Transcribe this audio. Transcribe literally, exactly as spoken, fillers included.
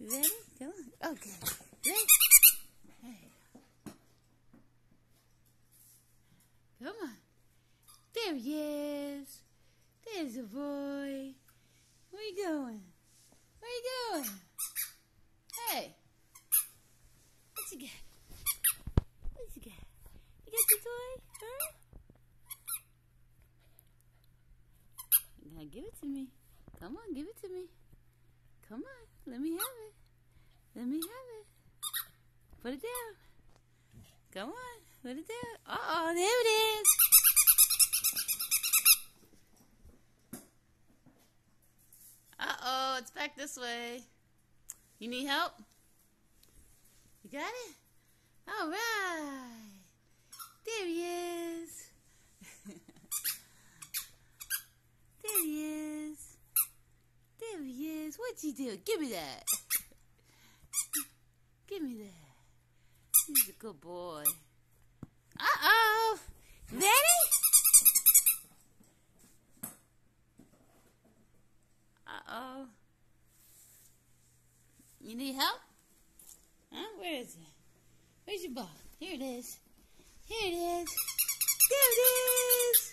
Ready? Come on. Okay. Ready? Hey. Come on. There he is. There's a boy. Where you going? Where you going? Hey. What you got? What you got? You got your toy? Huh? Now give it to me. Come on, give it to me. Come on, let me have it. Let me have it. Put it down. Come on, put it down. Uh-oh, there it is. Uh-oh, it's back this way. You need help? You got it? All right. There he is. There he is. There he is. What'd you do? Give me that. Give me that. He's a good boy. Uh-oh. Ready? Uh-oh. You need help? Huh? Where is it? Where's your ball? Here it is. Here it is. There it is.